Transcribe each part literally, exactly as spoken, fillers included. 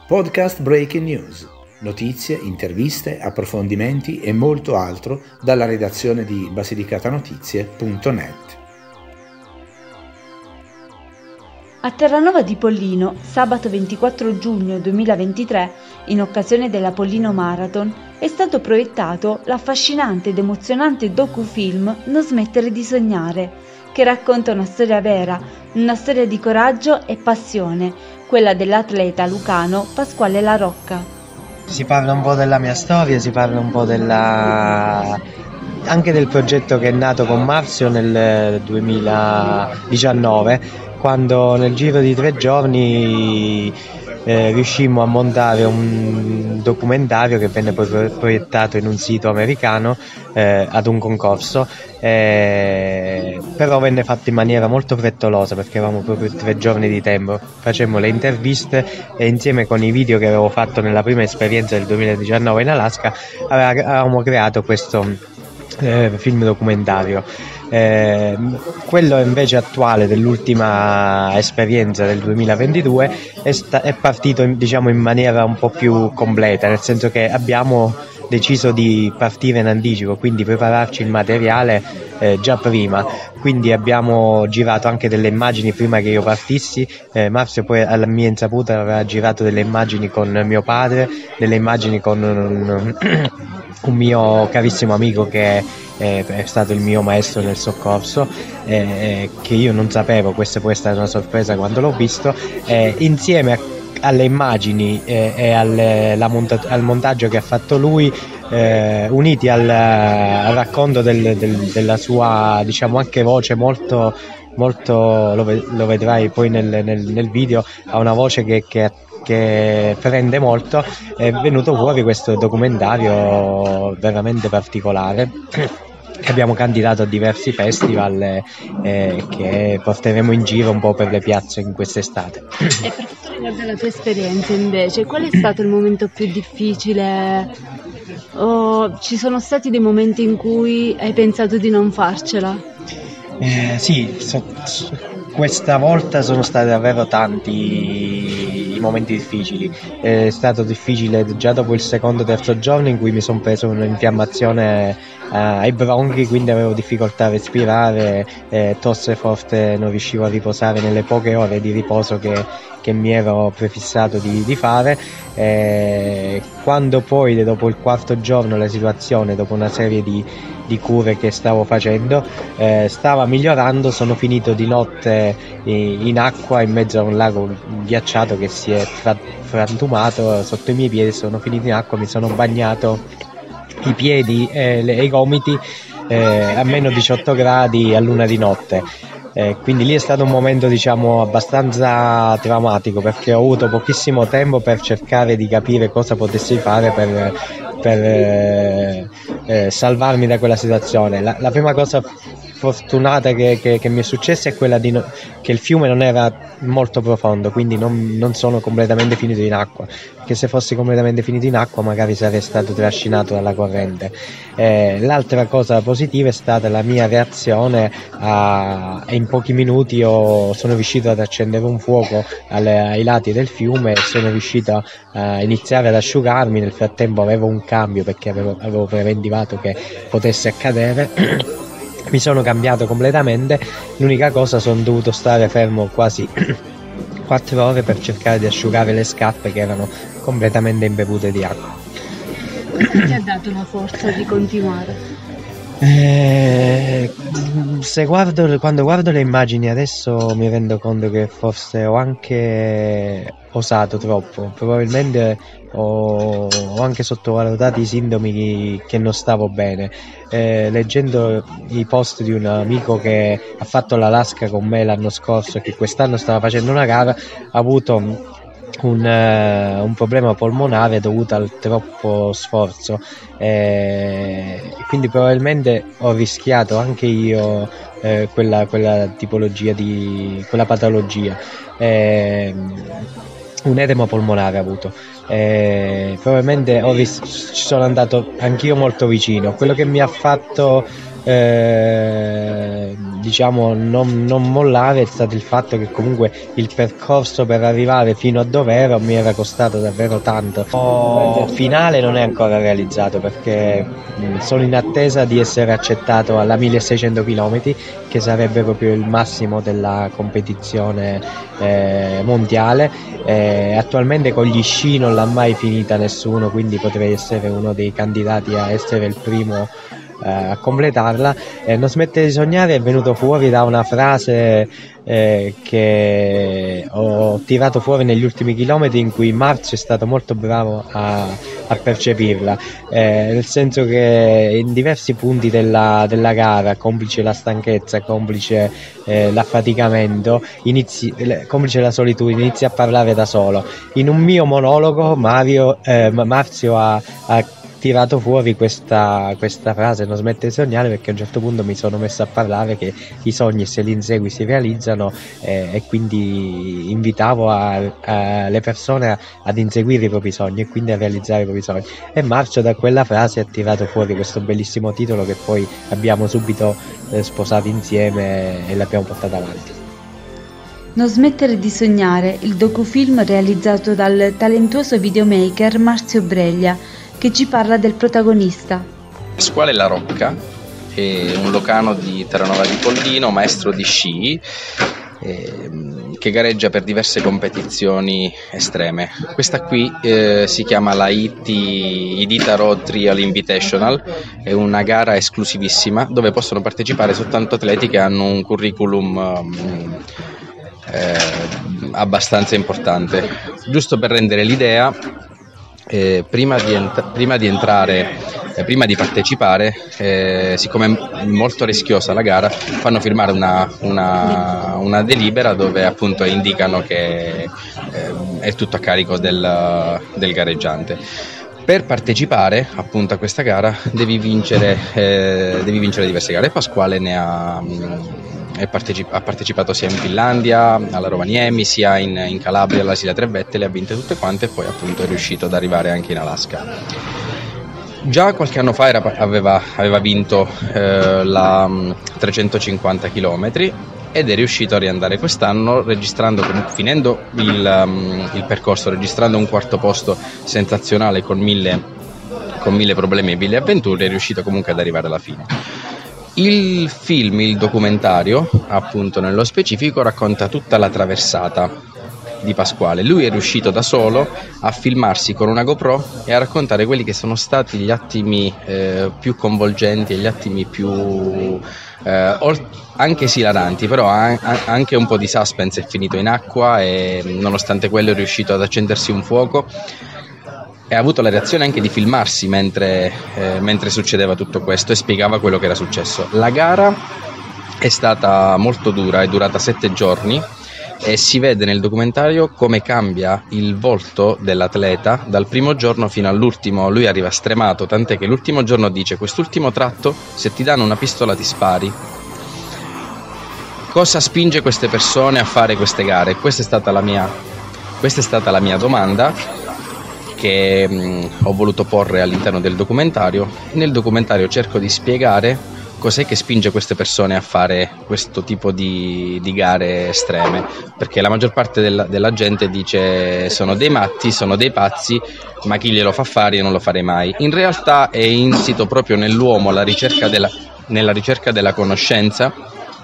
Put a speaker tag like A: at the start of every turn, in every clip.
A: Podcast Breaking News, notizie, interviste, approfondimenti e molto altro dalla redazione di basilicatanotizie punto net.
B: A Terranova di Pollino, sabato ventiquattro giugno duemilaventitré, in occasione della Pollino Marathon, è stato proiettato l'affascinante ed emozionante docufilm Non smettere di sognare, che racconta una storia vera, una storia di coraggio e passione, quella dell'atleta lucano Pasquale La Rocca.
C: Si parla un po' della mia storia, si parla un po' della... anche del progetto che è nato con Marzio nel duemiladiciannove, quando nel giro di tre giorni eh, riuscimmo a montare un documentario che venne poi proiettato in un sito americano eh, ad un concorso, eh, però venne fatto in maniera molto frettolosa perché avevamo proprio tre giorni di tempo. Facemmo le interviste e insieme con i video che avevo fatto nella prima esperienza del duemiladiciannove in Alaska avevamo creato questo eh, film documentario. Eh, quello invece attuale dell'ultima esperienza del duemilaventidue è, sta- è partito in, diciamo in maniera un po' più completa, nel senso che abbiamo deciso di partire in anticipo, quindi prepararci il materiale eh, già prima, quindi abbiamo girato anche delle immagini prima che io partissi. eh, Marzio poi alla mia insaputa aveva girato delle immagini con mio padre, delle immagini con un, un mio carissimo amico che è, è stato il mio maestro nel soccorso, eh, che io non sapevo, questa poi è stata una sorpresa quando l'ho visto, eh, insieme a alle immagini eh, e al, la monta- al montaggio che ha fatto lui, eh, uniti al, al racconto del, del, della sua, diciamo, anche voce molto, molto lo, ve- lo vedrai poi nel, nel, nel video, ha una voce che, che, che prende molto. È venuto fuori questo documentario veramente particolare che abbiamo candidato a diversi festival, eh, che porteremo in giro un po' per le piazze in quest'estate.
B: E per quanto riguarda la tua esperienza invece, qual è stato il momento più difficile? O ci sono stati dei momenti in cui hai pensato di non farcela?
C: Eh, sì, so, so, questa volta sono stati davvero tanti i momenti difficili. È stato difficile già dopo il secondo o terzo giorno, in cui mi sono preso un'infiammazione eh, ai bronchi, quindi avevo difficoltà a respirare, eh, tosse forte, non riuscivo a riposare nelle poche ore di riposo che, che mi ero prefissato di, di fare. Eh, quando poi dopo il quarto giorno la situazione, dopo una serie di, di cure che stavo facendo, eh, stava migliorando, sono finito di notte in acqua in mezzo a un lago ghiacciato che si è frantumato sotto i miei piedi. Sono finito in acqua, mi sono bagnato i piedi e i gomiti eh, a meno diciotto gradi a luna di notte. Eh, quindi lì è stato un momento, diciamo, abbastanza traumatico, perché ho avuto pochissimo tempo per cercare di capire cosa potessi fare per, per eh, eh, salvarmi da quella situazione. La, la prima cosa fortunata che, che, che mi è successa è quella di no, che il fiume non era molto profondo, quindi non, non sono completamente finito in acqua, perché se fossi completamente finito in acqua magari sarei stato trascinato dalla corrente. Eh, l'altra cosa positiva è stata la mia reazione a, in pochi minuti io sono riuscito ad accendere un fuoco alle, ai lati del fiume e sono riuscito a iniziare ad asciugarmi. Nel frattempo avevo un cambio, perché avevo, avevo preventivato che potesse accadere. Mi sono cambiato completamente, l'unica cosa, sono dovuto stare fermo quasi quattro ore per cercare di asciugare le scarpe che erano completamente imbevute di acqua.
B: Che ti ha dato la forza di continuare?
C: Eh, se guardo, quando guardo le immagini adesso mi rendo conto che forse ho anche osato troppo, probabilmente ho, ho anche sottovalutato i sintomi che non stavo bene. Eh, leggendo i post di un amico che ha fatto l'Alaska con me l'anno scorso e che quest'anno stava facendo una gara, ha avuto Un, uh, un problema polmonare dovuto al troppo sforzo, eh, quindi probabilmente ho rischiato anche io eh, quella, quella tipologia di quella patologia, eh, un edema polmonare avuto. Eh, probabilmente ho ris- ci sono andato anch'io molto vicino. Quello che mi ha fatto eh, diciamo non, non mollare è stato il fatto che comunque il percorso per arrivare fino a dove ero mi era costato davvero tanto. Il finale non è ancora realizzato perché mh, sono in attesa di essere accettato alla milleseicento chilometri, che sarebbe proprio il massimo della competizione eh, mondiale. Eh, attualmente con gli sci non l'ha mai finita nessuno, quindi potrei essere uno dei candidati a essere il primo a completarla. Eh, non smettere di sognare è venuto fuori da una frase eh, che ho tirato fuori negli ultimi chilometri, in cui Marzio è stato molto bravo a, a percepirla, eh, nel senso che in diversi punti della, della gara, complice la stanchezza, complice eh, l'affaticamento, inizi, complice la solitudine, inizia a parlare da solo. In un mio monologo Mario, eh, Marzio ha, ha tirato fuori questa, questa frase, non smette di sognare, perché a un certo punto mi sono messo a parlare che i sogni, se li insegui, si realizzano, eh, e quindi invitavo a, a, le persone a, ad inseguire i propri sogni e quindi a realizzare i propri sogni, e Marcio da quella frase ha tirato fuori questo bellissimo titolo che poi abbiamo subito eh, sposato insieme e l'abbiamo portato avanti.
B: Non smettere di sognare, il docufilm realizzato dal talentuoso videomaker Marzio Breglia, che ci parla del protagonista.
D: Pasquale La Rocca è un locano di Terranova di Pollino, maestro di sci, eh, che gareggia per diverse competizioni estreme. Questa qui eh, si chiama la I T Idita Road Trial Invitational, è una gara esclusivissima dove possono partecipare soltanto atleti che hanno un curriculum um, eh, abbastanza importante. Giusto per rendere l'idea, Eh, prima, di ent- prima di entrare, eh, prima di partecipare, eh, siccome è molto rischiosa la gara, fanno firmare una, una, una delibera dove appunto indicano che eh, è tutto a carico del, del gareggiante. Per partecipare appunto a questa gara devi vincere, eh, devi vincere diverse gare. Pasquale ne ha... Mh, Partecip- ha partecipato sia in Finlandia, alla Rovaniemi, sia in, in Calabria, alla Sila Trevette, le ha vinte tutte quante e poi appunto è riuscito ad arrivare anche in Alaska. Già qualche anno fa era, aveva, aveva vinto eh, la um, trecentocinquanta chilometri ed è riuscito a riandare quest'anno, registrando, finendo il, um, il percorso, registrando un quarto posto sensazionale con mille, con mille problemi e mille avventure, è riuscito comunque ad arrivare alla fine. Il film, il documentario, appunto nello specifico, racconta tutta la traversata di Pasquale. Lui è riuscito da solo a filmarsi con una GoPro e a raccontare quelli che sono stati gli attimi eh, più coinvolgenti e gli attimi più eh, anche esilaranti, però ha, ha anche un po' di suspense. È finito in acqua e nonostante quello è riuscito ad accendersi un fuoco e ha avuto la reazione anche di filmarsi mentre, eh, mentre succedeva tutto questo e spiegava quello che era successo. La gara è stata molto dura, è durata sette giorni e si vede nel documentario come cambia il volto dell'atleta dal primo giorno fino all'ultimo. Lui arriva stremato, tant'è che l'ultimo giorno dice: quest'ultimo tratto, se ti danno una pistola ti spari. Cosa spinge queste persone a fare queste gare? Questa è stata la mia, questa è stata la mia domanda che mh, ho voluto porre all'interno del documentario. Nel documentario cerco di spiegare cos'è che spinge queste persone a fare questo tipo di, di gare estreme, perché la maggior parte della, della gente dice sono dei matti, sono dei pazzi, ma chi glielo fa fare, io non lo farei mai. In realtà è insito proprio nell'uomo la ricerca della, nella ricerca della conoscenza,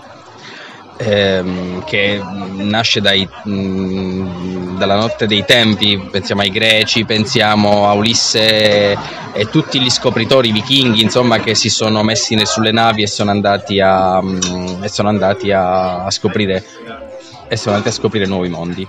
D: Ehm, che nasce dai, mh, dalla notte dei tempi. Pensiamo ai greci, pensiamo a Ulisse e tutti gli scopritori vichinghi, insomma, che si sono messi sulle navi e sono andati a, mh, e sono andati a, a scoprire e sono andati a scoprire nuovi mondi.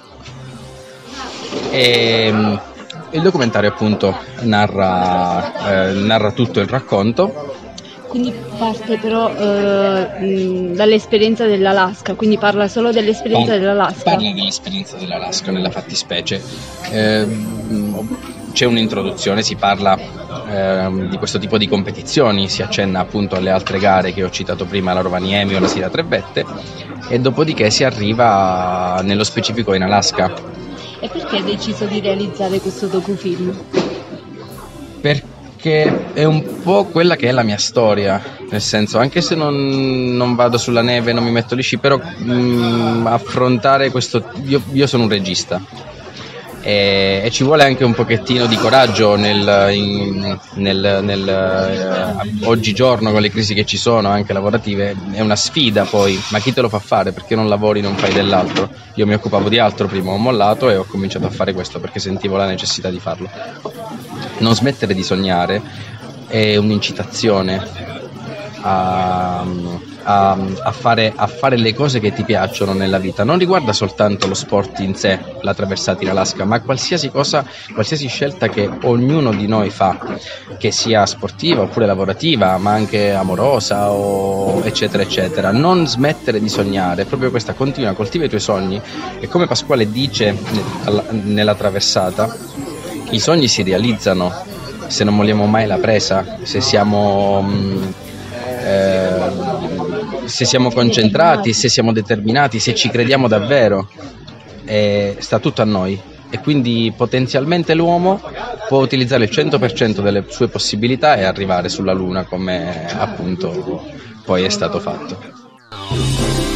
D: E, mh, il documentario appunto narra, eh, narra tutto il racconto.
B: Quindi parte però eh, mh, dall'esperienza dell'Alaska, quindi parla solo dell'esperienza
D: Parla,
B: dell'Alaska.
D: Parla dell'esperienza dell'Alaska nella fattispecie. Eh, c'è un'introduzione, si parla eh, di questo tipo di competizioni, si accenna appunto alle altre gare che ho citato prima, la Rovaniemi o la Sila Trevette, e dopodiché si arriva nello specifico in Alaska.
B: E perché hai deciso di realizzare questo docufilm?
D: Perché Perché è un po' quella che è la mia storia, nel senso, anche se non, non vado sulla neve, non mi metto lì sci, però mh, affrontare questo, io, io sono un regista e, e ci vuole anche un pochettino di coraggio nel, in, nel, nel eh, oggigiorno, con le crisi che ci sono anche lavorative, è una sfida poi, ma chi te lo fa fare? Perché non lavori, non fai dell'altro? Io mi occupavo di altro prima, ho mollato e ho cominciato a fare questo perché sentivo la necessità di farlo. Non smettere di sognare è un'incitazione a, a, a, fare, a fare le cose che ti piacciono nella vita. Non riguarda soltanto lo sport in sé, la traversata in Alaska, ma qualsiasi cosa, qualsiasi scelta che ognuno di noi fa, che sia sportiva oppure lavorativa, ma anche amorosa o eccetera eccetera. Non smettere di sognare, proprio questa, continua, coltiva i tuoi sogni, e come Pasquale dice nella traversata, i sogni si realizzano se non molliamo mai la presa, se siamo, eh, se siamo concentrati, se siamo determinati, se ci crediamo davvero. E sta tutto a noi, e quindi potenzialmente l'uomo può utilizzare il cento per cento delle sue possibilità e arrivare sulla Luna, come appunto poi è stato fatto.